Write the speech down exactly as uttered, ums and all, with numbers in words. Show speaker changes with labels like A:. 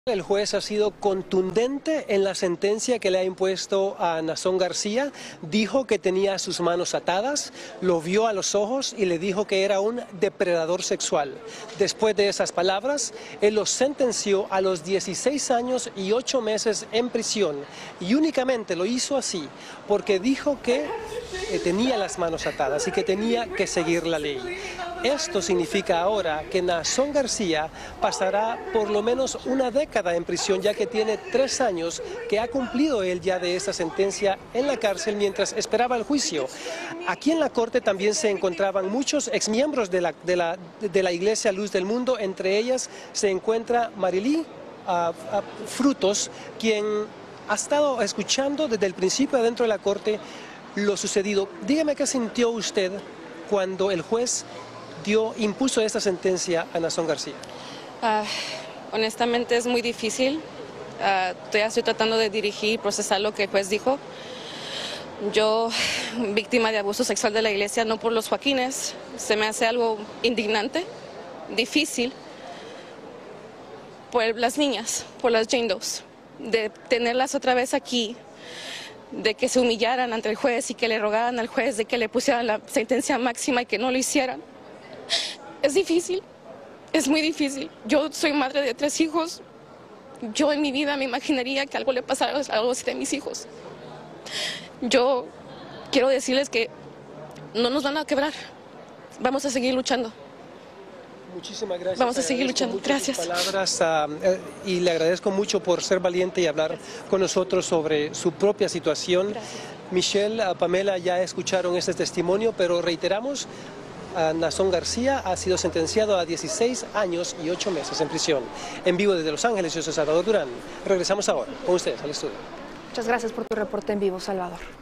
A: El juez ha sido contundente en la sentencia que le ha impuesto a Naasón García. Dijo que tenía sus manos atadas, lo vio a los ojos y le dijo que era un depredador sexual. Después de esas palabras, él lo sentenció a los dieciséis años y ocho meses en prisión. Y únicamente lo hizo así porque dijo que eh, tenía las manos atadas y que tenía que seguir la ley. Esto significa ahora que Naasón García pasará por lo menos una década en prisión, ya que tiene tres años que ha cumplido él ya de esta sentencia en la cárcel mientras esperaba el juicio. Aquí en la corte también se encontraban muchos exmiembros de la, de la, de la Iglesia Luz del Mundo. Entre ellas se encuentra Marilí uh, uh, Frutos, quien ha estado escuchando desde el principio adentro de la corte lo sucedido. Dígame qué sintió usted cuando el juez dio, impuso esta sentencia a Naasón García.
B: Uh, honestamente es muy difícil. Uh, estoy, estoy tratando de dirigir y procesar lo que el juez dijo. Yo, víctima de abuso sexual de la iglesia, no por los Joaquines, se me hace algo indignante, difícil, por las niñas, por las Jane Does, de tenerlas otra vez aquí, de que se humillaran ante el juez y que le rogaran al juez de que le pusieran la sentencia máxima y que no lo hicieran. Es difícil, es muy difícil. Yo soy madre de tres hijos. Yo en mi vida me imaginaría que algo le pasara a algo así de mis hijos. Yo quiero decirles que no nos van a quebrar. Vamos a seguir luchando.
A: Muchísimas gracias.
B: Vamos a seguir luchando. Gracias.
A: Sus palabras, uh, eh, y le agradezco mucho por ser valiente y hablar gracias. con nosotros sobre su propia situación. Gracias. Michelle, uh, Pamela ya escucharon este testimonio, pero reiteramos, uh, Naasón García ha sido sentenciado a dieciséis años y ocho meses en prisión. En vivo desde Los Ángeles, yo soy Salvador Durán. Regresamos ahora con ustedes al estudio.
C: Muchas gracias por tu reporte en vivo, Salvador.